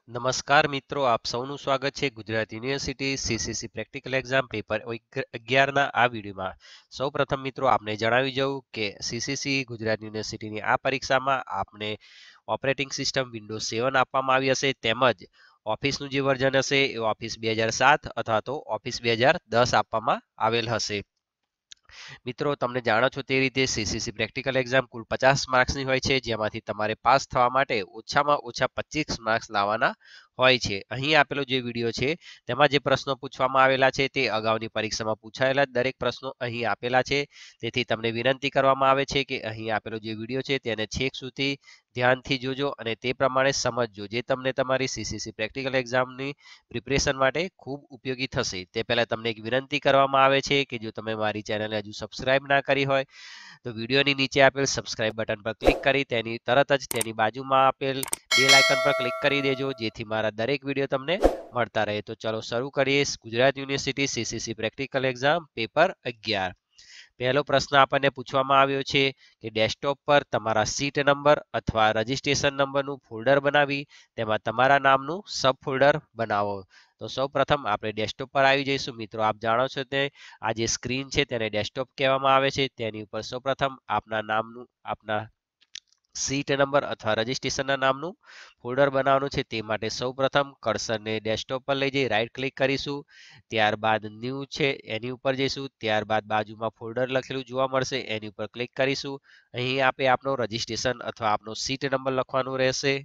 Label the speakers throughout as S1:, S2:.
S1: નમસ્કાર મિત્રો, આપ સૌનું સ્વાગત છે Gujarat university CCC practical exam paper 11ના આ વિડીયોમાં. સૌપ્રથમ મિત્રો આપને જણાવી દઉં કે સીસીસી ગુજરાત યુનિવર્સિટીની આ પરીક્ષામાં આપને ઓપરેટિંગ સિસ્ટમ વિન્ડોઝ 7 આપવામાં આવી હશે, તેમજ ઓફિસનું જે વર્ઝન હશે એ ઓફિસ 2007 અથવા તો ઓફિસ 2010 આપવામાં આવેલ હશે. મિત્રો, તમને જાણો છો તે રીતે સીસીસી પ્રેક્ટિકલ એક્ઝામ કુલ 50 માર્ક્સની હોય છે, જેમાંથી તમારે પાસ થવા માટે ઓછામાં ઓછા 25 માર્ક્સ લાવવાના હોય છે. અહીં આપેલો જે વિડીયો છે તેમાં જે પ્રશ્નો પૂછવામાં આવેલા છે તે અગાઉની પરીક્ષામાં પૂછાયેલા દરેક પ્રશ્નો અહીં આપેલા છે. તેથી તમને વિનંતી કરવામાં આવે છે કે અહીં આપેલો જે વિડીયો છે તેને છેક સુધી ધ્યાનથી જોજો અને તે પ્રમાણે સમજજો, જે તમને તમારી સીસીસી પ્રેક્ટિકલ એક્ઝામની પ્રિપરેશન માટે ખૂબ ઉપયોગી થશે. તે પહેલાં તમને એક વિનંતી કરવામાં આવે છે કે જો તમે મારી ચેનલને હજુ સબસ્ક્રાઇબ ના કરી હોય તો વિડીયોની નીચે આપેલ સબસ્ક્રાઇબ બટન પર ક્લિક કરી તેની તરત જ તેની બાજુમાં આપેલ બેલ આઇકન પર ક્લિક કરી દેજો, જેથી મારા દરેક વિડીયો તમને મળતા રહે. તો ચલો શરૂ કરીએ Gujarat university CCC practical exam paper 11. પહેલો પ્રશ્ન આપણને પૂછવામાં આવ્યો છે કે ડેસ્કટોપ પર તમારા સીટ નંબર અથવા રજિસ્ટ્રેશન નંબરનું ફોલ્ડર બનાવી તેમાં તમારા નામનું સબ ફોલ્ડર બનાવો. તો સૌ પ્રથમ આપણે ડેસ્કટોપ પર આવી જઈશું. મિત્રો, આપ જાણો છો તે આ જે સ્ક્રીન છે તેને ડેસ્કટોપ કહેવામાં આવે છે. તેની ઉપર સૌ પ્રથમ આપના સીટ નંબર અથવા રજિસ્ટ્રેશનના નામનું ફોલ્ડર બનાવવાનું છે. તે માટે સૌ પ્રથમ કર્સરને ડેસ્કટોપ પર લઈ જઈ રાઈટ ક્લિક કરીશું. ત્યારબાદ ન્યૂ છે એની ઉપર જઈશું. ત્યારબાદ બાજુમાં ફોલ્ડર લખેલું જોવા મળશે એની ઉપર ક્લિક કરીશું. અહીં આપણે આપનો રજિસ્ટ્રેશન અથવા આપનો સીટ નંબર લખવાનું રહેશે.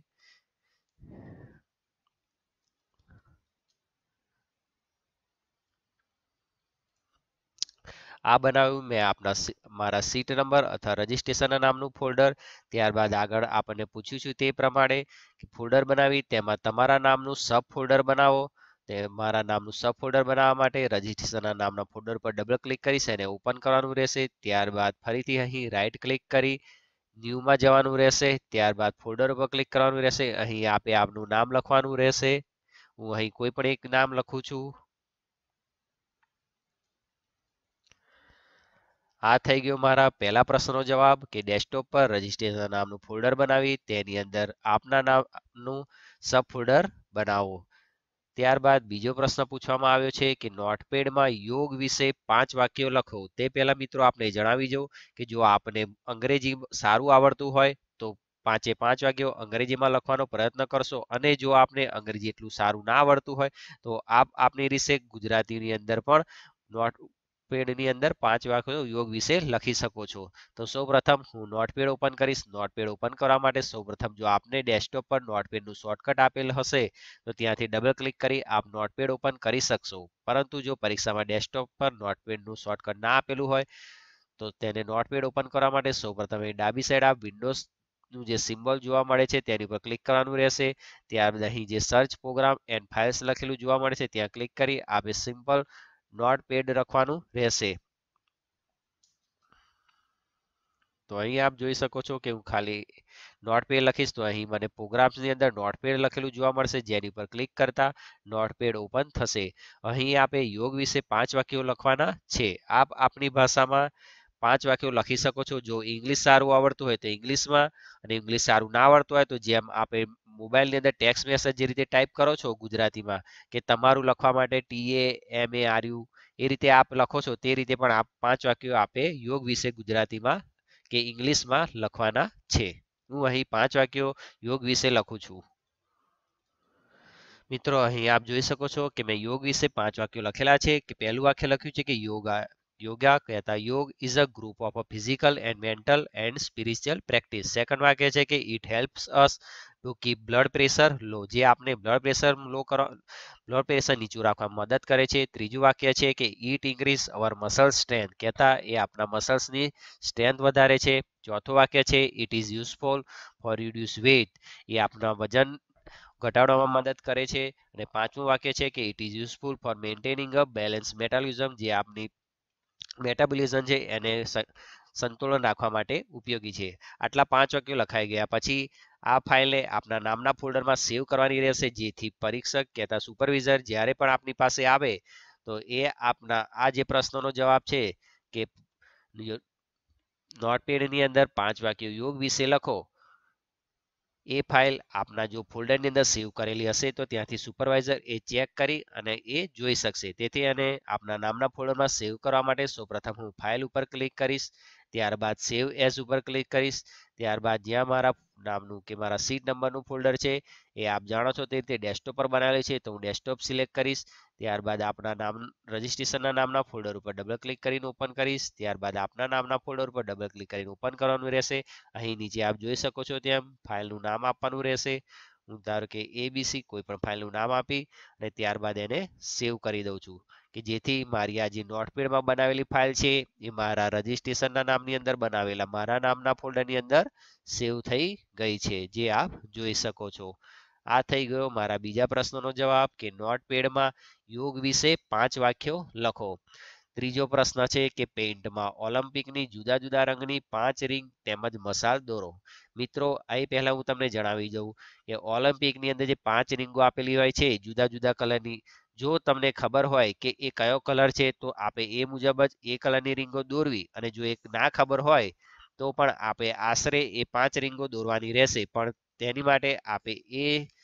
S1: આ બનાવ્યું મેં મારા સીટ નંબર અથવા રજિસ્ટ્રેશનના નામનું ફોલ્ડર. ત્યારબાદ આગળ આપણને પૂછ્યું છે તે પ્રમાણે કે ફોલ્ડર બનાવી તેમાં તમારા નામનું સબ ફોલ્ડર બનાવો. તે મારા નામનું સબ ફોલ્ડર બનાવવા માટે રજિસ્ટ્રેશનના નામના ફોલ્ડર પર ડબલ ક્લિક કરી અને ઓપન કરવાનું રહેશે. ત્યારબાદ ફરીથી અહીં રાઈટ ક્લિક કરી ન્યૂમાં જવાનું રહેશે. ત્યારબાદ ફોલ્ડર ઉપર ક્લિક કરવાનું રહેશે. અહીં આપનું નામ લખવાનું રહેશે. હું અહીં કોઈ પણ એક નામ લખું છું. આ થઈ ગયો મારા પહેલા પ્રશ્નનો જવાબ કે ડેસ્કટોપ પર રજિસ્ટ્રેશન નામનું ફોલ્ડર બનાવી તેની અંદર આપના નામનું સબ ફોલ્ડર બનાવો. ત્યારબાદ બીજો પ્રશ્ન પૂછવામાં આવ્યો છે કે નોટપેડમાં યોગ વિશે 5 વાક્યો લખો. તે પહેલા મિત્રો આપણે જણાવી દઉં કે જો આપને અંગ્રેજી સારું આવડતું હોય તો 5 વાક્યો અંગ્રેજીમાં લખવાનો પ્રયત્ન કરશો, અને જો આપને અંગ્રેજી એટલું સારું ના આવડતું હોય તો આપની રીતે ગુજરાતીની અંદર પણ નોટપેડની અંદર 5 વાક્યો યોગ વિશે લખી શકો છો. તો સૌપ્રથમ હું નોટપેડ ઓપન કરીશ. નોટપેડ ઓપન કરવા માટે સૌપ્રથમ જો આપને ડેસ્કટોપ પર નોટપેડનું શોર્ટકટ આપેલ હશે તો ત્યાંથી ડબલ ક્લિક કરી આપ નોટપેડ ઓપન કરી શકશો. પરંતુ જો પરીક્ષામાં ડેસ્કટોપ પર નોટપેડનું શોર્ટકટ ના આપેલું હોય તો તેને નોટપેડ ઓપન કરવા માટે સૌપ્રથમ ડાબી સાઈડ આપ વિન્ડોઝ નું જે સિમ્બોલ જોવા મળે છે તેની ઉપર ક્લિક કરવાનું રહેશે. ત્યારબાદ અહીં જે સર્ચ પ્રોગ્રામ એન્ડ ફાઇલ્સ લખેલું જોવા મળે છે ત્યાં ક્લિક કરી આપે સિમ્પલ નોટપેડ લખવાનું રહેશે. તો અહીં આપ જોઈ શકો છો કે હું ખાલી નોટપેડ લખીશ તો અહીં મને પ્રોગ્રામ્સની અંદર નોટપેડ લખેલું જોવા મળશે, જેની પર ક્લિક કરતા નોટપેડ ઓપન થશે. અહીં આપે યોગ વિશે 5 વાક્યો લખવાના છે. આપ આપની ભાષામાં 5 વાક્યો લખી શકો છો. જો ઇંગ્લિશ સારું આવડતું હોય તો ઇંગ્લિશમાં, અને ઇંગ્લિશ સારું ના આવડતું હોય તો જેમ આપે મોબાઈલની અંદર ટેક્સ્ટ મેસેજ જે રીતે ટાઈપ કરો છો ગુજરાતીમાં કે તમારું લખવા માટે TAMARU એ રીતે આપ લખો છો તે રીતે પણ આપ 5 વાક્યો આપે યોગ વિશે ગુજરાતીમાં કે ઇંગ્લિશમાં લખવાના છે. હું અહીં 5 વાક્યો યોગ વિશે લખું છું. મિત્રો, અહીં આપ જોઈ શકો છો કે મેં યોગ વિશે 5 વાક્યો લખેલા છે. કે પહેલું વાક્ય લખ્યું છે કે યોગા કહેતા yoga is a group of a physical and mental and spiritual practice. Second વાક્ય છે કે it helps us to keep blood pressure low, જે આપને બ્લડ પ્રેશર નીચું રાખવામાં મદદ કરે છે. ત્રીજું વાક્ય છે કે it increase our muscle strength, કહેતા એ આપણા મસલ્સની સ્ટ્રેન્થ વધારે છે. ચોથું વાક્ય છે it is useful for reduce weight, એ આપણા વજન ઘટાડવામાં મદદ કરે છે. અને પાંચમું વાક્ય છે કે it is useful for maintaining a balance metabolism, જે આપની મેટાબોલિઝમ છે એને સંતુલન રાખવા માટે ઉપયોગી છે. આટલા 5 વાક્યો લખાઈ ગયા પછી આ ફાઇલને આપના નામના ફોલ્ડરમાં સેવ કરવાની રહેશે, જેથી પરીક્ષક કહેતા સુપરવિઝર જ્યારે પણ આપની પાસે આવે તો એ આપના આ જે પ્રશ્નનો જવાબ છે કે નોટપેડની અંદર 5 વાક્યો યોગ વિશે લખો, એ ફાઇલ આપના જો ફોલ્ડરની અંદર સેવ કરેલી હશે તો ત્યાંથી સુપરવાઇઝર એ ચેક કરી અને એ જોઈ શકશે. તેથી અને આપના નામના ફોલ્ડરમાં સેવ કરવા માટે સૌપ્રથમ હું ફાઇલ ઉપર ક્લિક કરીશ, ત્યારબાદ સેવ એઝ ઉપર ક્લિક કરીશ, ત્યારબાદ જ્યાં મારા નામનું કે મારા સીટ નંબરનું ફોલ્ડર છે એ આપ જાણો છો તે રીતે ડેસ્કટોપ પર બનાવેલું છે તો હું ડેસ્કટોપ સિલેક્ટ કરીશ. ત્યારબાદ આપના નામ રજિસ્ટ્રેશનના નામના ફોલ્ડર ઉપર ડબલ ક્લિક કરીને ઓપન કરીશ. ત્યારબાદ આપના નામના ફોલ્ડર ઉપર ડબલ ક્લિક કરીને ઓપન કરવાનું રહેશે. અહીં નીચે આપ જોઈ શકો છો તેમ ફાઇલનું નામ આપવાનું રહેશે. હું ધારો કે એબીસી કોઈ પણ ફાઇલનું નામ આપી અને ત્યારબાદ એને સેવ કરી દઉં છું કે જેથી મારી આ જે નોટપેડમાં બનાવેલી ફાઇલ છે એ મારા રજિસ્ટ્રેશનના નામની અંદર બનાવેલા મારા નામના ફોલ્ડરની અંદર સેવ થઈ ગઈ છે, જે આપ જોઈ શકો છો. આ થઈ ગયો મારા બીજા પ્રશ્નનો જવાબ કે નોટપેડમાં યોગ વિશે 5 વાક્યો લખો. ત્રીજો પ્રશ્ન છે કે પેઇન્ટમાં ઓલિમ્પિકની જુદા જુદા રંગની 5 રિંગ તેમજ મસાલ દોરો. મિત્રો અહીં પહેલા હું તમને જણાવી દઉં કે ઓલિમ્પિકની અંદર જે 5 રીંગો આપેલી હોય છે જુદા જુદા કલરની, જો તમને ખબર હોય કે એ કયો કલર છે તો આપે એ મુજબ જ એ કલરની રીંગો દોરવી, અને જો એક ના ખબર હોય તો પણ આપે આશરે એ 5 રીંગો દોરવાની રહેશે. પણ તેની માટે આપે એ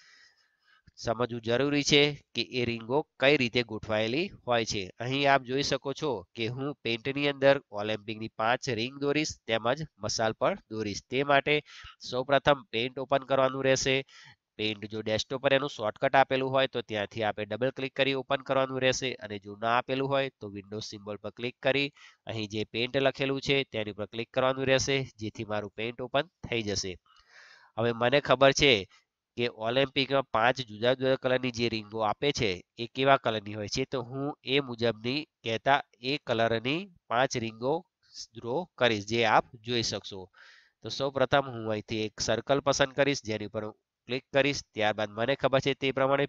S1: સમજવું જરૂરી છે કે એ રીંગો કઈ રીતે ગોઠવાયેલી હોય છે. અહીં આપ જોઈ શકો છો કે હું પેઇન્ટની અંદર ઓલિમ્પિકની 5 રીંગ દોરીશ તેમજ મસાલ પણ દોરીશ. તે માટે સૌપ્રથમ પેઇન્ટ ઓપન કરવાનું રહેશે. પેઇન્ટ જો ડેસ્કટોપ પર એનું શોર્ટકટ આપેલું હોય તો ત્યાંથી આપણે ડબલ ક્લિક કરી ઓપન કરવાનું રહેશે, અને જો ના આપેલું હોય તો વિન્ડોઝ સિમ્બોલ પર ક્લિક કરી અહીં જે પેઇન્ટ લખેલું છે તેની પર ક્લિક કરવાનું રહેશે, જેથી મારું પેઇન્ટ ઓપન થઈ જશે. હવે મને ખબર છે કે ઓલિમ્પિકમાં 5 જુદા જુદા કલરની જે રીંગો આપે છે એ કેવા કલરની હોય છે, તો હું એ મુજબની કહેતા એ કલરની 5 રીંગો ડ્રો કરીશ, જે આપ જોઈ શકશો. તો સૌપ્રથમ હું અહીંથી એક સર્કલ પસંદ કરીશ, જેની પર હું ક્લિક કરીશ. ત્યારબાદ મને ખબર છે તે પ્રમાણે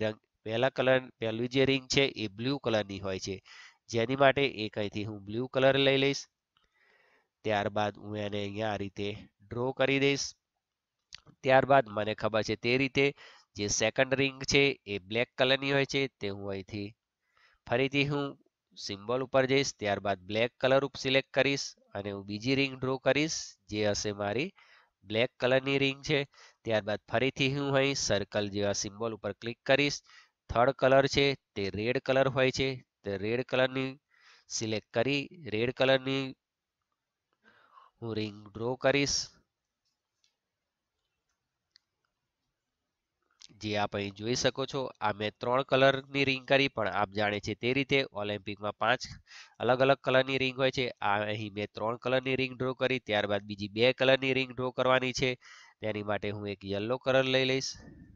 S1: પહેલી જે રીંગ છે એ બ્લુ કલરની હોય છે, જેની માટે એક અહીંથી હું બ્લુ કલર લઈ લઈશ. ત્યારબાદ હું એને અહીંયા આ રીતે ડ્રો કરી દઈશ. ત્યારબાદ મને ખબર છે તે રીતે જે સેકન્ડ રિંગ છે એ બ્લેક કલરની હોય છે, તે હું અહીંથી ફરીથી હું સિમ્બોલ ઉપર જઈશ, ત્યારબાદ બ્લેક કલર ઉપર સિલેક્ટ કરીશ અને હું બીજી રિંગ ડ્રો કરીશ, જે હશે મારી બ્લેક કલરની રિંગ છે. ત્યારબાદ ફરીથી હું અહીં સર્કલ જેવા સિમ્બોલ ઉપર ક્લિક કરીશ. થર્ડ કલર છે તે રેડ કલર હોય છે, તે રેડ કલરની સિલેક્ટ કરી રેડ કલરની હું રિંગ ડ્રો કરીશ, જે આપ અહીં જોઈ શકો છો. આ મેં 3 કલરની રિંગ કરી, પણ આપ જાણે છે તે રીતે ઓલિમ્પિકમાં 5 અલગ અલગ કલરની રિંગ હોય છે. આ અહીં મેં 3 કલરની રિંગ ડ્રો કરી. ત્યારબાદ બીજી 2 કલરની રિંગ ડ્રો કરવાની છે, તેની માટે હું એક યલો કલર લઈ લઈશ.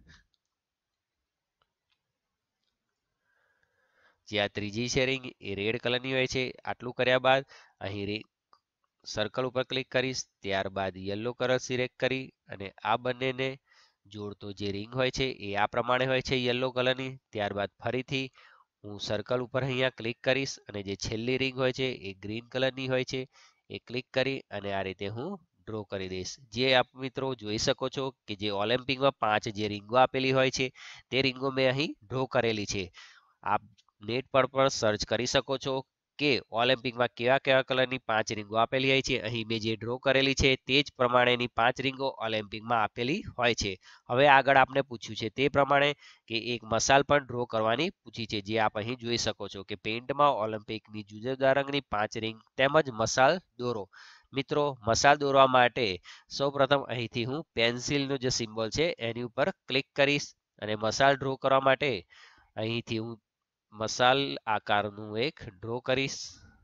S1: જે આ ત્રીજી છે રિંગ એ રેડ કલરની હોય છે. આટલું કર્યા બાદ અહીં રિંગ સર્કલ ઉપર ક્લિક કરીશ, ત્યારબાદ યલો કલર સિલેક્ટ કરી અને આ બંનેને જોડતો જે રિંગ હોય છે એ આ પ્રમાણે હોય છે યલો કલરની. ત્યારબાદ ફરીથી હું સર્કલ ઉપર અહીંયા ક્લિક કરીશ અને જે છેલ્લી રિંગ હોય છે એ ગ્રીન કલરની હોય છે, એ ક્લિક કરી અને આ રીતે હું ડ્રો કરી દઈશ. જે આપ મિત્રો જોઈ શકો છો કે જે ઓલિમ્પિકમાં 5 જે રીંગો આપેલી હોય છે તે રીંગો મેં અહીં ડ્રો કરેલી છે. આપ નેટ પર પણ સર્ચ કરી શકો છો કે ઓલિમ્પિકમાં કેવા કેવા કલરની 5 રીંગો આપેલી હોય છે. અહીં મેં જે ડ્રો કરેલી છે તે જ પ્રમાણેની 5 રીંગો ઓલિમ્પિકમાં આપેલી હોય છે. હવે આગળ આપને પૂછ્યું છે તે પ્રમાણે કે એક મસાલ પણ ડ્રો કરવાની પૂછી છે, જે આપ અહીં જોઈ શકો છો કે પેઇન્ટમાં ઓલિમ્પિકની જુદા જુદા રંગની 5 રીંગ તેમજ મસાલ દોરો. મિત્રો મસાલ દોરવા માટે સૌપ્રથમ અહીંથી હું પેન્સિલનો જે સિમ્બોલ છે એની ઉપર ક્લિક કરીશ અને મસાલ ડ્રો કરવા માટે અહીંથી હું મસાલ આકારનું એક ડ્રો કરીશ.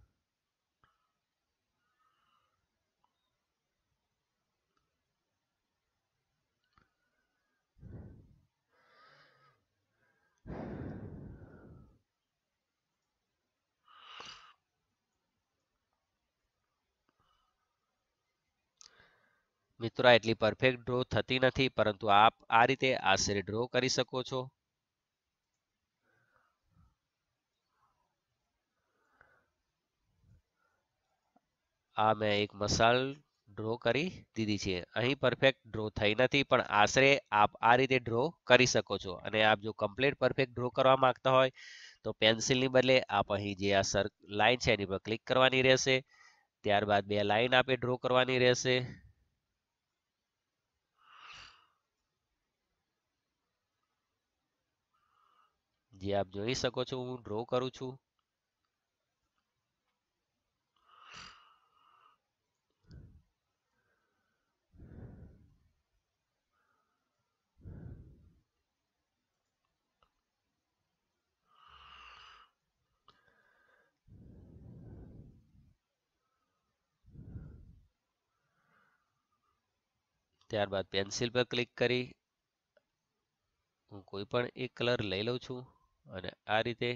S1: મિત્રો એટલી પરફેક્ટ ડ્રો થતી નથી, પરંતુ આપ આ રીતે આશરે ડ્રો કરી શકો છો. આ મેં એક મસાલ ડ્રો કરી દીધી છે. અહીં પરફેક્ટ ડ્રો થઈ નથી, પણ આશરે આપ આ રીતે ડ્રો કરી શકો છો. અને આપ જો કમ્પ્લીટ પરફેક્ટ ડ્રો કરવા માંગતા હોય તો પેન્સિલની બદલે આપ અહીં જે આ લાઈન છે એની પર ક્લિક કરવાની રહેશે. ત્યારબાદ 2 લાઈન આપે ડ્રો કરવાની રહેશે. જે આપ જોઈ શકો છો હું ડ્રો કરું છું. ત્યારબાદ પેન્સિલ પર ક્લિક કરી હું કોઈ પણ એક કલર લઈ લઉં છું અને આ રીતે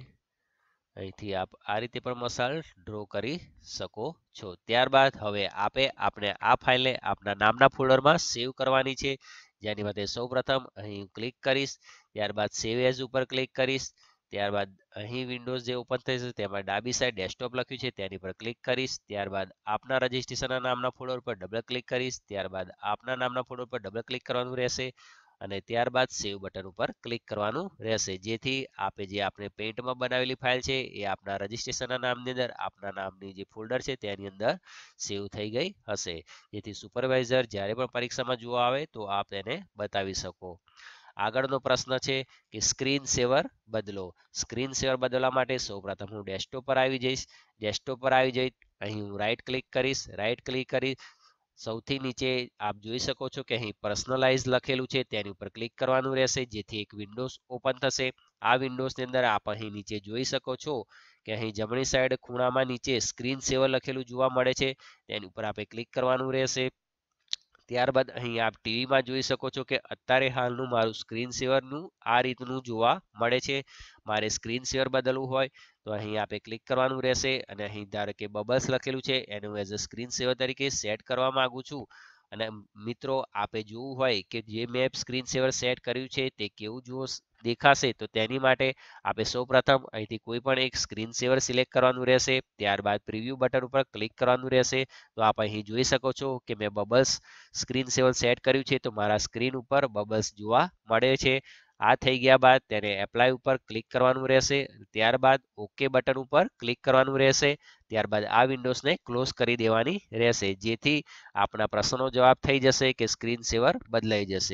S1: અહીંથી આપ આ રીતે પણ મસાલ ડ્રો કરી શકો છો. ત્યારબાદ હવે આપણે આ ફાઇલને આપણા નામના ફોલ્ડરમાં સેવ કરવાની છે. જેની માટે સૌપ્રથમ અહીં ક્લિક કરીશ, ત્યારબાદ સેવ એઝ ઉપર ક્લિક કરીશ, ત્યારબાદ અહીં વિન્ડોઝ જે ઓપન થશે તેમાં ડાબી સાઈડ ડેસ્કટોપ લખ્યું છે તેની પર ક્લિક કરીશ, ત્યારબાદ આપના રજિસ્ટ્રેશનના નામના ફોલ્ડર પર ડબલ ક્લિક કરીશ, ત્યારબાદ આપના નામના ફોલ્ડર પર ડબલ ક્લિક કરવાનું રહેશે અને ત્યારબાદ સેવ બટન ઉપર ક્લિક કરવાનું રહેશે, જેથી આપણે પેઇન્ટમાં બનાવેલી ફાઇલ છે એ આપના રજિસ્ટ્રેશનના નામની અંદર આપના નામની જે ફોલ્ડર છે તેની અંદર સેવ થઈ ગઈ હશે, જેથી સુપરવાઇઝર જ્યારે પણ પરીક્ષામાં જોવા આવે તો આપ એને બતાવી શકો. આગળનો પ્રશ્ન છે કે સ્ક્રીન સેવર બદલો. સ્ક્રીન સેવર બદલવા માટે સૌપ્રથમ હું ડેસ્કટોપ પર આવી જઈશ. ડેસ્કટોપ પર આવી જઈ અહીં હું રાઈટ ક્લિક કરીશ. રાઈટ ક્લિક કરી સૌથી નીચે આપ જોઈ શકો છો કે અહીં પર્સનલાઇઝ લખેલું છે તેની ઉપર ક્લિક કરવાનું રહેશે, જેથી એક વિન્ડોઝ ઓપન થશે. આ વિન્ડોઝની અંદર આપ અહીં નીચે જોઈ શકો છો કે અહીં જમણી સાઈડ ખૂણામાં નીચે સ્ક્રીન સેવર લખેલું જોવા મળે છે, તેની ઉપર આપણે ક્લિક કરવાનું રહેશે. ત્યારબાદ અહીં આપ ટીવીમાં જોઈ શકો છો કે અત્યારે હાલનું મારું સ્ક્રીન સેવરનું આ રીતનું જોવા મળે છે. મારે સ્ક્રીન સેવર બદલવું હોય તો અહીં આપણે ક્લિક કરવાનું રહેશે અને અહીં ધારો કે બબલ્સ લખેલું છે એનું એઝ અ સ્ક્રીન સેવર તરીકે સેટ કરવા માંગુ છું. અને મિત્રો આપે જોવું હોય કે જે મેં સ્ક્રીન સેવર સેટ કર્યું છે તે કેવું જુઓ દેખાશે તો તેની માટે આપણે સૌપ્રથમ અહીંથી કોઈ પણ એક સ્ક્રીન સેવર સિલેક્ટ કરવાનું રહેશે, ત્યારબાદ પ્રિવ્યુ બટન ઉપર ક્લિક કરવાનું રહેશે. તો આપ અહીં જોઈ શકો છો કે મેં બબલ્સ સ્ક્રીન સેવર સેટ કર્યું છે તો મારા સ્ક્રીન ઉપર બબલ્સ જોવા મળે છે. આ થઈ ગયા બાદ તેને એપ્લાય ઉપર ક્લિક કરવાનું રહેશે, ત્યારબાદ ઓકે બટન ઉપર ક્લિક કરવાનું રહેશે, ત્યારબાદ આ વિન્ડોઝને ક્લોઝ કરી દેવાની રહેશે, જેથી આપણા પ્રશ્નનો જવાબ થઈ જશે કે સ્ક્રીન સેવર બદલાઈ જશે.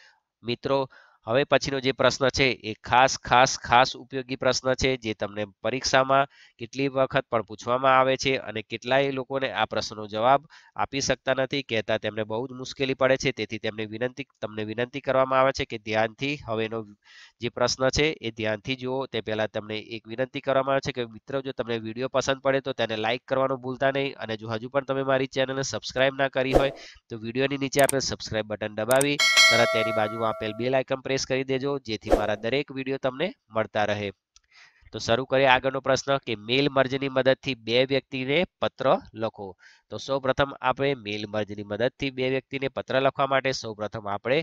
S1: મિત્રો હવે પછીનો જે પ્રશ્ન છે એ ખાસ ઉપયોગી પ્રશ્ન છે, જે તમને પરીક્ષામાં કેટલી વખત પણ પૂછવામાં આવે છે અને કેટલાય લોકોને આ પ્રશ્નનો જવાબ આપી શકતા નથી, કહેતા તેમને બહુ જ મુશ્કેલી પડે છે. તેથી તમને વિનંતી કરવામાં આવે છે કે ધ્યાનથી હવેનો જે પ્રશ્ન છે એ ધ્યાનથી જુઓ. તે પહેલા તમને એક વિનંતી કરવામાં આવે છે કે મિત્રો જો તમને વિડીયો પસંદ પડે તો તેને લાઈક કરવાનું ભૂલતા નહીં અને જો હજુ પણ તમે મારી ચેનલને સબસ્ક્રાઇબ ના કરી હોય તો વિડીયોની નીચે આપેલ સબસ્ક્રાઇબ બટન દબાવી તરત તેની બાજુમાં આપેલ બેલ આઇકન પ્રેસ કરી દેજો, જેથી મારા દરેક વિડીયો તમને મળતા રહે. તો શરૂ કરીએ આગળનો પ્રશ્ન કે મેલ મર્જની મદદથી બે વ્યક્તિને પત્ર લખો. તો સૌપ્રથમ આપણે મેલ મર્જની મદદથી બે વ્યક્તિને પત્ર લખવા માટે સૌપ્રથમ આપણે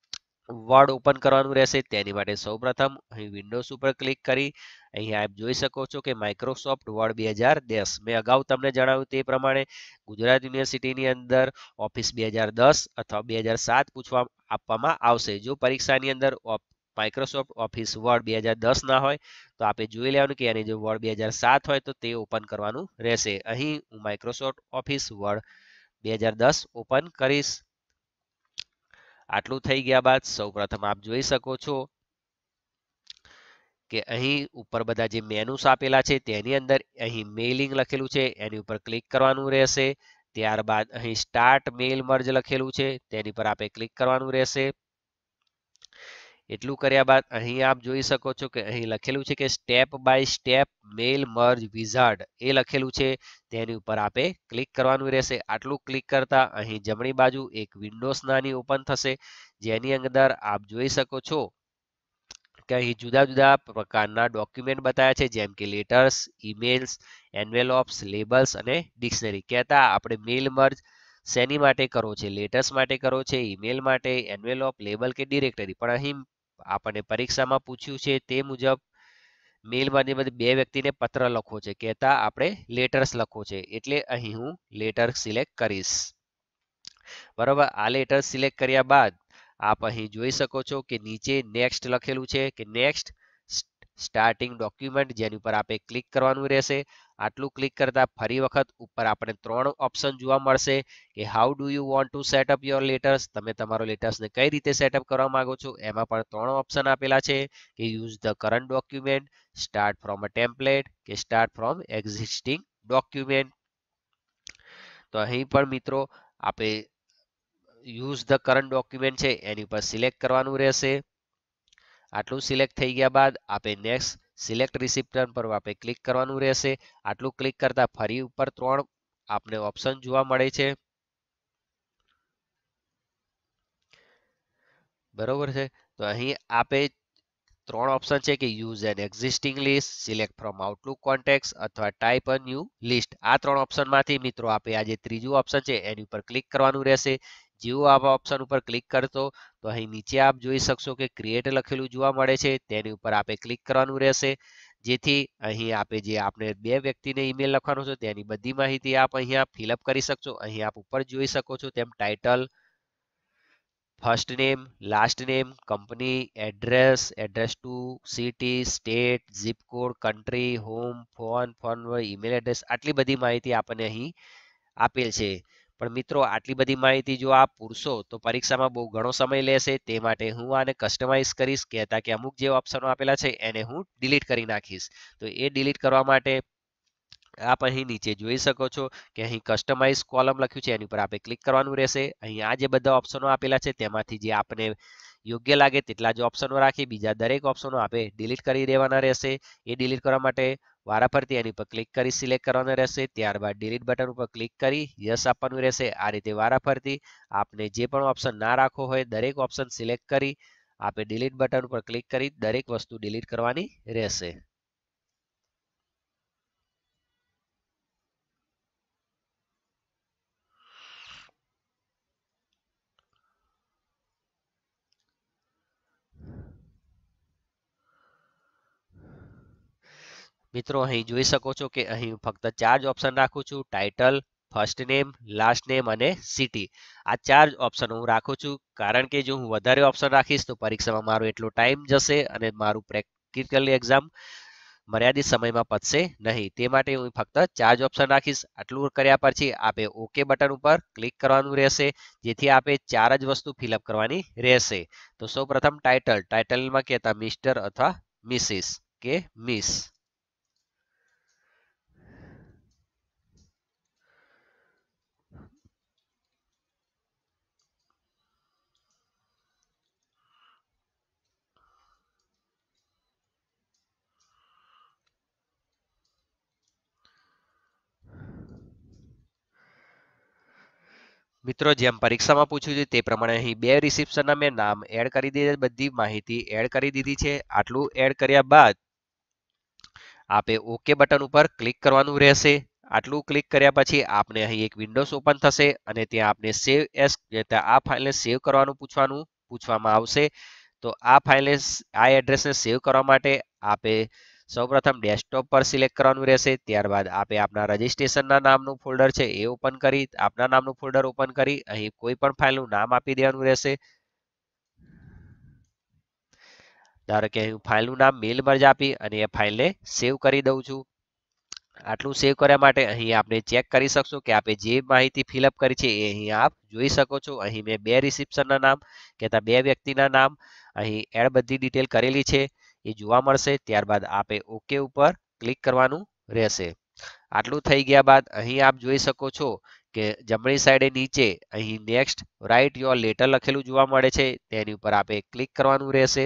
S1: વર્ડ ઓપન કરવાનું રહેશે. તેની માટે સૌપ્રથમ અહીં વિન્ડોઝ ઉપર ક્લિક કરી અહીં આપ જોઈ શકો છો કે માઇક્રોસોફ્ટ વર્ડ 2010 મેં અગાઉ તમને જણાવ્યું તે પ્રમાણે ગુજરાત યુનિવર્સિટીની અંદર ઓફિસ 2010 અથવા 2007 આપવામાં આવશે. જો પરીક્ષાની અંદર માઇક્રોસોફ્ટ ઓફિસ વર્ડ 2010 ના હોય તો આપણે જોઈ લેવાનું કે એની જો વર્ડ 2007 હોય તો તે ઓપન કરવાનું રહેશે. અહીં હું માઇક્રોસોફ્ટ ઓફિસ વર્ડ 2010 ઓપન કરીશ. આટલું થઈ ગયા બાદ સૌપ્રથમ આપ જોઈ શકો છો કે અહીં ઉપર બધા જે મેનુસ આપેલા છે તેની અંદર અહીં મેલિંગ લખેલું છે એની ઉપર ક્લિક કરવાનું રહેશે. ત્યારબાદ અહીં સ્ટાર્ટ મેલ મર્જ લખેલું છે તેની પર આપણે ક્લિક કરવાનું રહેશે. એટલું કર્યા બાદ અહીં આપ જોઈ શકો છો કે અહીં લખેલું છે કે step by step mail merge wizard એ લખેલું છે તેની ઉપર આપણે ક્લિક કરવાનું રહેશે. આટલું ક્લિક કરતા અહીં જમણી બાજુ એક વિન્ડોઝ નાની ઓપન થશે, જેની અંદર આપ જોઈ શકો છો કે અહીં જુદા જુદા પ્રકારના ડોક્યુમેન્ટ બતાવ્યા છે, જેમ કે લેટર્સ, ઈમેલ્સ, એન્વેલોપ્સ, લેબલ્સ અને ડિક્શનરી. કહેતા આપણે મેલ મર્જ શેની માટે કરવો છે, લેટર્સ માટે કરવો છે, ઈમેલ માટે, એન્વેલોપ, લેબલ કે ડિરેક્ટરી. પણ અહીં આપણને પરીક્ષામાં પૂછ્યું છે તે મુજબ મેલ મર્જની બધી બે વ્યક્તિને પત્ર લખવો છે, કહેતા આપણે લેટર્સ લખવો છે, એટલે અહીં હું લેટર સિલેક્ટ કરીશ. બરોબર, આ લેટર સિલેક્ટ કર્યા બાદ આપ અહીં જોઈ શકો છો કે નીચે નેક્સ્ટ લખેલું છે કે નેક્સ્ટ સ્ટાર્ટિંગ ડોક્યુમેન્ટ જેની ઉપર આપણે ક્લિક કરવાનું રહેશે. આટલું ક્લિક કરતા ફરી વખત ઉપર આપણે 3 ઓપ્શન જોવા મળશે કે how do you want to set up your letters, તમે તમારો લેટર્સને કઈ રીતે સેટઅપ કરવા માંગો છો. એમાં પણ 3 ઓપ્શન આપેલા છે કે use the current document, start from a template કે સ્ટાર્ટ ફ્રોમ એક્ઝિસ્ટિંગ ડોક્યુમેન્ટ. તો અહીં પણ મિત્રો આપણે યુઝ ધ કરંટ ડોક્યુમેન્ટ છે એની પર સિલેક્ટ કરવાનું રહેશે. આટલું સિલેક્ટ થઈ ગયા બાદ આપણે નેક્સ્ટ સિલેક્ટ રિસિપ્ટ પર આપણે ક્લિક કરવાનું રહેશે. આટલું ક્લિક કરતા ફરી ઉપર 3 આપણે ઓપ્શન જોવા મળે છે. બરોબર છે. તો અહીં આપણે 3 ઓપ્શન છે કે use an existing list, select from Outlook contacts અથવા ટાઈપ અ ન્યૂ લિસ્ટ. આ 3 ઓપ્શનમાંથી મિત્રો આપણે આ જે ત્રીજું ઓપ્શન છે એની ઉપર ક્લિક કરવાનું રહેશે. જેવું આવા ઓપ્શન ઉપર ક્લિક કરતો તો અહીં નીચે આપ જોઈ શકશો કે ક્રિએટ લખેલું જોવા મળે છે. તેની ઉપર આપણે ક્લિક કરવાનું રહેશે. જેથી અહીં આપણે જે આપણે 2 વ્યક્તિને ઈમેલ લખવાનો છે તેની બધી માહિતી આપ અહીંયા ફિલઅપ કરી શકશો. અહીં આપ ઉપર જોઈ શકો છો તેમ title, first name, last name, company, address, address two city, state, zip code, country, home, phone number, email address, આટલી બધી માહિતી આપણને અહીં આપેલ છે. પણ મિત્રો આટલી બધી માહિતી જો આપ પૂરશો તો પરીક્ષામાં બહુ ઘણો સમય લેશે. તે માટે હું આને કસ્ટમાઇઝ કરીશ, કહેતા કે અમુક જે ઓપ્શનો આપેલા છે એને હું ડિલીટ કરી નાખીશ. તો એ ડિલીટ કરવા માટે આપ અહીં નીચે જોઈ શકો છો કે અહીં કસ્ટમાઇઝ કોલમ લખ્યું છે એની ઉપર આપણે ક્લિક કરવાનું રહેશે. અહીં આ જે બધા ઓપ્શનો આપેલા છે તેમાંથી જે આપણે યોગ્ય લાગે તેટલા જ ઓપ્શનો રાખી બીજા દરેક ઓપ્શનો આપણે ડિલીટ કરી દેવાના રહેશે. એ ડિલીટ કરવા માટે વારાફરતી એની પર ક્લિક કરી સિલેક્ટ કરવાનું રહેશે. ત્યારબાદ ડિલીટ બટન ઉપર ક્લિક કરી યસ આપવાનું રહેશે. આ રીતે વારાફરતી આપને જે પણ ઓપ્શન ના રાખવો હોય દરેક ઓપ્શન સિલેક્ટ કરી આપણે ડિલીટ બટન ઉપર ક્લિક કરી દરેક વસ્તુ ડિલીટ કરવાની રહેશે. મિત્રો અહીં જોઈ શકો છો કે અહીં ફક્ત 4 જ ઓપ્શન રાખું છું. Title, first name, last name અને સિટી. આ 4 ઓપ્શન હું રાખું છું કારણ કે જો હું વધારે ઓપ્શન રાખીશ તો પરીક્ષામાં મારો એટલો ટાઈમ જશે અને મારું પ્રેક્ટિકલ એક્ઝામ મર્યાદિત સમયમાં પતશે નહીં. તે માટે હું ફક્ત 4 જ ઓપ્શન રાખીશ. આટલું કર્યા પછી આપણે ઓકે બટન ઉપર ક્લિક કરવાનું રહેશે. જેથી આપણે 4 જ વસ્તુ ફિલઅપ કરવાની રહેશે. તો સૌપ્રથમ ટાઇટલ, ટાઇટલમાં કહેતા મિસ્ટર અથવા મિસિસ કે મિસ. મિત્રો જેમ પરીક્ષામાં પૂછ્યું છે તે પ્રમાણે અહીં 2 રિસિપ્શનના મેં નામ એડ કરી દીધા, બધી માહિતી એડ કરી દીધી છે. આટલું એડ કર્યા બાદ આપણે ઓકે બટન ઉપર ક્લિક કરવાનું રહેશે. આટલું ક્લિક કર્યા પછી આપણે અહીં એક વિન્ડોઝ ઓપન થશે અને ત્યાં આપણે સેવ એસ આ ફાઇલને સેવ કરવાનું પૂછવામાં આવશે. તો આ ફાઇલને આ એડ્રેસને સેવ કરવા માટે આપણે સૌપ્રથમ ડેસ્કટોપ પર સિલેક્ટ કરવાનું રહેશે. ત્યારબાદ આપણે આપણા રજિસ્ટ્રેશનના નામનું ફોલ્ડર છે એ ઓપન કરી આપણા નામનું ફોલ્ડર ઓપન કરી અહીં કોઈ પણ ફાઇલનું નામ આપી દેવાનું રહેશે. ધારો કે હું ફાઇલનું નામ મેલ મર્જ આપી અને એ ફાઇલને સેવ કરી દઉં છું. આટલું સેવ કર્યા માટે અહીં આપણે ચેક કરી શકશો કે આપણે જે માહિતી ફિલઅપ કરી છે એ અહીં આપ જોઈ શકો છો. અહીં મેં 2 રિસિપ્શનના નામ કહેતા 2 વ્યક્તિના નામ અહીં એડ બધી ડિટેલ કરેલી છે એ જોવા મળશે. ત્યારબાદ આપણે ઓકે ઉપર ક્લિક કરવાનું રહેશે. આટલું થઈ ગયા બાદ અહીં આપ જોઈ શકો છો કે જમણી સાઈડે નીચે અહીં નેક્સ્ટ રાઇટ યોર લેટર લખેલું જોવા મળે છે. તેની ઉપર આપણે ક્લિક કરવાનું રહેશે.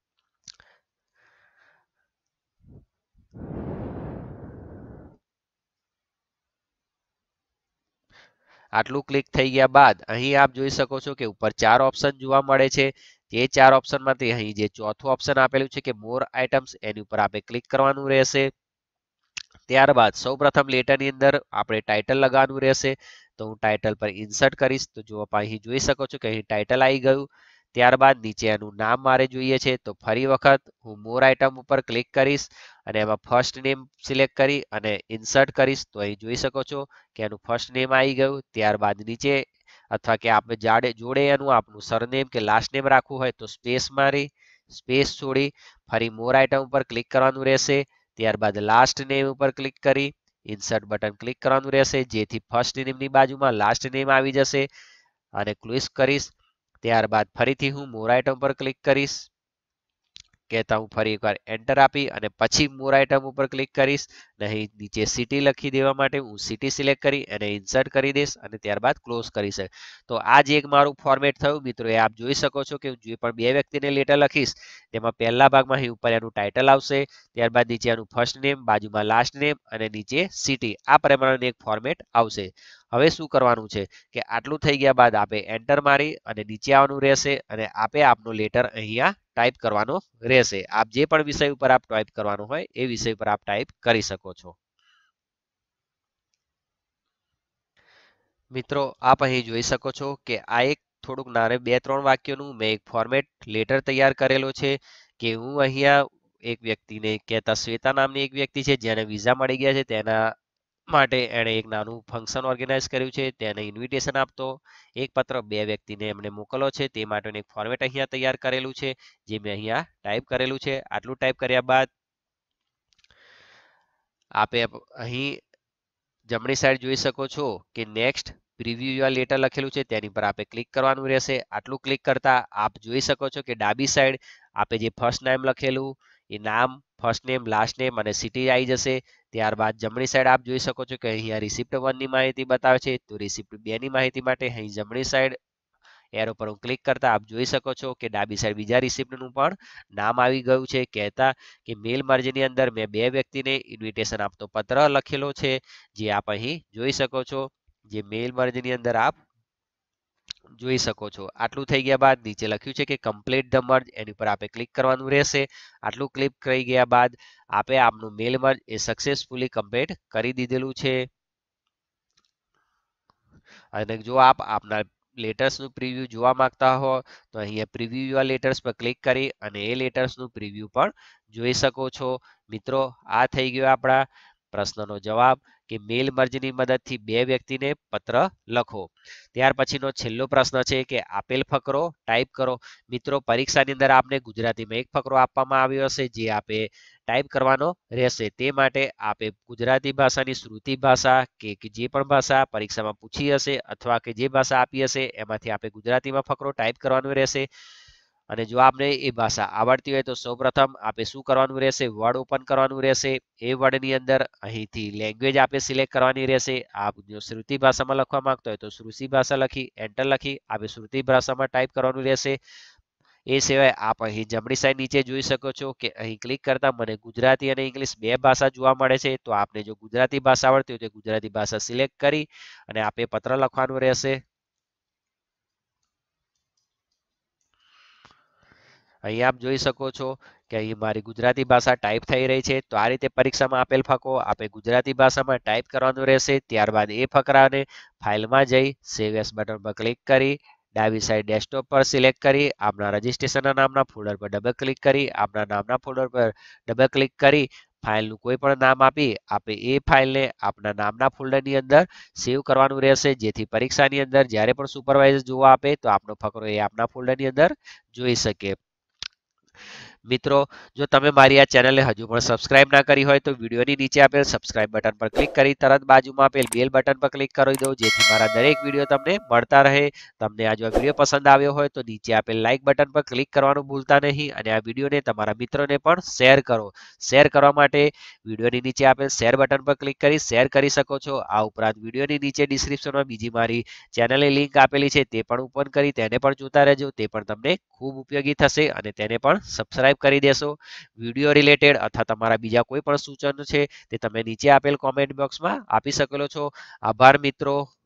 S1: આટલું ક્લિક થઈ ગયા બાદ અહીં આપ જોઈ શકો છો કે ઉપર 4 ઓપ્શન જોવા મળે છે. જે 4 ઓપ્શનમાંથી અહીં જે ચોથું ઓપ્શન આપેલું છે કે મોર આઇટમ્સ એની ઉપર આપણે ક્લિક કરવાનું રહેશે. ત્યારબાદ સૌપ્રથમ લેટરની અંદર આપણે ટાઇટલ લગાવવાનું રહેશે. તો હું ટાઇટલ પર ઇન્સર્ટ કરીશ તો જો અહીં જોઈ શકો છો કે અહીં ટાઇટલ આવી ગયું. ત્યારબાદ નીચે એનું નામ મારે જોઈએ છે તો ફરી વખત હું મોર આઇટમ ઉપર ક્લિક કરીશ અને એમાં ફર્સ્ટ નેમ સિલેક્ટ કરી અને ઇન્સર્ટ કરીશ તો અહીં જોઈ શકો છો કે એનું ફર્સ્ટ નેમ આવી ગયું. ત્યારબાદ નીચે અથવા કે આપણે જોડે એનું આપણું સરનેમ કે લાસ્ટ નેમ રાખવું હોય તો સ્પેસ મારી સ્પેસ છોડી ફરી મોર આઇટમ ઉપર ક્લિક કરવાનું રહેશે. ત્યારબાદ લાસ્ટ નેમ ઉપર ક્લિક કરી ઇન્સર્ટ બટન ક્લિક કરવાનું રહેશે, જેથી ફર્સ્ટ નેમની બાજુમાં લાસ્ટ નેમ આવી જશે. અને ક્લોઝ કરીશ. ત્યારબાદ ફરીથી હું મોર આઇટમ પર ક્લિક કરીશ. કહેતા હું ફરી એકવાર એન્ટર આપી અને પછી મોર આઇટમ ઉપર ક્લિક કરીશ. અહીં નીચે સિટી લખી દેવા માટે હું સિટી સિલેક્ટ કરી અને ઇન્સર્ટ કરી દઈશ અને ત્યારબાદ ક્લોઝ કરીશ. તો આ જે એક મારું ફોર્મેટ થયું મિત્રો, એ આપ જોઈ શકો છો કે જે પણ બે વ્યક્તિને લેટર લખીશ તેમાં પહેલા ભાગમાં અહીં ઉપર એનું ટાઇટલ આવશે, ત્યારબાદ નીચે એનું ફર્સ્ટ નેમ, બાજુમાં લાસ્ટ નેમ અને નીચે સિટી, આ પ્રમાણે એક ફોર્મેટ આવશે. હવે શું કરવાનું છે કે આટલું થઈ ગયા બાદ આપે એન્ટર મારી અને નીચે આવવાનું રહેશે અને આપે આપનો લેટર અહીંયા ટાઈપ કરવાનો રહેશે. આપ જે પણ વિષય ઉપર આપ ટાઈપ કરવાનો હોય એ વિષય પર આપ ટાઈપ કરી શકો છો. મિત્રો આપ અહીં જોઈ શકો છો કે આ એક થોડુંક નાને 2-3 વાક્યોનું મેં એક ફોર્મેટ લેટર તૈયાર કરેલો છે કે હું અહીંયા એક વ્યક્તિને કહેતા શ્વેતા નામની એક વ્યક્તિ છે જેને વિઝા મળી ગયા છે, તેના માટે એણે એક નાનું ફંક્શન ઓર્ગેનાઇઝ કર્યું છે. તેને ઇન્વિટેશન આપતો એક પત્ર બે વ્યક્તિને એમને મોકલો છે, તે માટેનું એક ફોર્મેટ અહીંયા તૈયાર કરેલું છે, જે મેં અહીંયા ટાઈપ કરેલું છે. આટલું ટાઈપ કર્યા બાદ આપે અહીં જમણી સાઈડ જોઈ શકો છો કે નેક્સ્ટ પ્રીવ્યુ યોર લેટર લખેલું છે, તેની પર આપે ક્લિક કરવાનું રહેશે. આટલું ક્લિક કરતા આપ જોઈ શકો છો કે ડાબી સાઈડ આપે જે ફર્સ્ટ નેમ લખેલું એ નામ, ફર્સ્ટ નેમ, લાસ્ટ નેમ અને સિટી આવી જશે. ત્યારબાદ જમણી સાઈડ આપ જોઈ શકો છો કે અહીંયા રિસિપ્ટ 1 ની માહિતી બતાવે છે, તો રિસિપ્ટ 2 ની માહિતી માટે અહીં જમણી સાઈડ એરો પર હું ક્લિક કરતા આપ જોઈ શકો છો કે ડાબી સાઈડ બીજા રિસિપ્ટનું પણ નામ આવી ગયું છે. કહેતા કે મેલ મર્જની અંદર મેં બે વ્યક્તિને ઇન્વિટેશન આપતો પત્ર લખેલો છે, જે આપ અહીં જોઈ શકો છો, જે મેલ મર્જની અંદર આપ જોઈ શકો છો. આટલું થઈ ગયા બાદ નીચે લખ્યું છે કે કમ્પ્લીટ ધ મર્જ, એની પર આપે ક્લિક કરવાનું રહેશે. આટલું ક્લિક કરી ગયા બાદ આપે આપનું મેલ મર્જ એ સક્સેસફુલી કમ્પ્લીટ કરી દીધેલું છે. અને જો આપ આપના લેટર્સનું પ્રીવ્યુ જોવા માંગતા હો તો અહીંયા પ્રીવ્યુ યોર લેટર્સ પર ક્લિક કરી અને એ લેટર્સનું પ્રીવ્યુ પણ જોઈ શકો છો. મિત્રો આ થઈ ગયો આપણા પ્રશ્નનો જવાબ કે મેલ મર્જની મદદથી બે વ્યક્તિને પત્ર લખો. ત્યાર પછીનો છેલ્લો પ્રશ્ન છે કે આપેલ ફકરો ટાઈપ કરો. મિત્રો પરીક્ષાની અંદર આપને ગુજરાતીમાં એક ફકરો આપવામાં આવ્યો હશે, જે આપે ટાઈપ કરવાનો રહેશે. તે માટે આપે ગુજરાતી ભાષાની શ્રુતિ ભાષા કે જે પણ ભાષા પરીક્ષામાં પૂછી હશે અથવા કે જે ભાષા આપી હશે એમાંથી આપે ગુજરાતીમાં ફકરો ટાઈપ કરવાનો રહેશે. અને જો આપને એ ભાષા આવડતી હોય તો સૌપ્રથમ આપે શું કરવાનું રહેશે, વર્ડ ઓપન કરવાનું રહેશે. એ વર્ડની અંદર અહીંથી લેંગ્વેજ આપે સિલેક્ટ કરવાની રહેશે. આપ જો શ્રુતિ ભાષામાં લખવા માંગતો હોય તો શ્રુતિ ભાષા લખી એન્ટર લખી આપે શ્રુતિ ભાષામાં ટાઈપ કરવાનું રહેશે. એ સિવાય આપ અહીં જમણી સાઈડ નીચે જોઈ શકો છો કે અહીં ક્લિક કરતા મને ગુજરાતી અને ઇંગ્લિશ બે ભાષા જોવા મળે છે. તો આપને જો ગુજરાતી ભાષા આવડતી હોય તો ગુજરાતી ભાષા સિલેક્ટ કરી અને આપે પત્ર લખવાનું રહેશે. અહીં આપ જોઈ શકો છો કે અહીં મારી ગુજરાતી ભાષા ટાઈપ થઈ રહી છે. તો આ રીતે પરીક્ષામાં આપેલ ફકરો આપે ગુજરાતી ભાષામાં ટાઈપ કરવાનું રહેશે. ત્યારબાદ એ ફકરાને ફાઇલમાં જઈ સેવ એસ બટન પર ક્લિક કરી ડાબી સાઈડ ડેસ્કટોપ પર સિલેક્ટ કરી આપના રજિસ્ટ્રેશનના નામના ફોલ્ડર પર ડબલ ક્લિક કરી આપના નામના ફોલ્ડર પર ડબલ ક્લિક કરી ફાઇલનું કોઈ પણ નામ આપી આપે એ ફાઇલને આપના નામના ફોલ્ડરની અંદર સેવ કરવાનું રહેશે, જેથી પરીક્ષાની અંદર જ્યારે પણ સુપરવાઇઝર જોવા આપે તો આપનો ફકરો એ આપના ફોલ્ડરની અંદર જોઈ શકે. મિત્રો જો તમે મારી આ ચેનલને હજુ પણ સબસ્ક્રાઇબ ના કરી હોય તો વિડીયોની નીચે આપેલ સબસ્ક્રાઇબ બટન પર ક્લિક કરી તરત બાજુમાં આપેલ બેલ બટન પર ક્લિક કરી દો, જેથી મારા દરેક વિડીયો તમને મળતા રહે. તમને આ જો વિડીયો પસંદ આવ્યો હોય તો નીચે આપેલ લાઇક બટન પર ક્લિક કરવાનું ભૂલતા નહીં અને આ વિડીયોને તમારા મિત્રોને પણ શેર કરો. શેર કરવા માટે વિડીયોની નીચે આપેલ શેર બટન પર ક્લિક કરી શેર કરી શકો છો. આ ઉપરાંત વિડીયોની નીચે ડિસ્ક્રિપ્શનમાં બીજી મારી ચેનલની લિંક આપેલી છે, તે પણ ઓપન કરી તેને પણ જોતા રહેજો. તે પણ તમને ખૂબ ઉપયોગી થશે અને તેને પણ સબસ્ક્રાઇબ કરી દેશો. વિડીયો રિલેટેડ અથવા તમારા બીજા કોઈ પણ સૂચનો છે તે તમે નીચે આપેલ કોમેન્ટ બોક્સમાં આપી શકેલો છો. આભાર મિત્રો.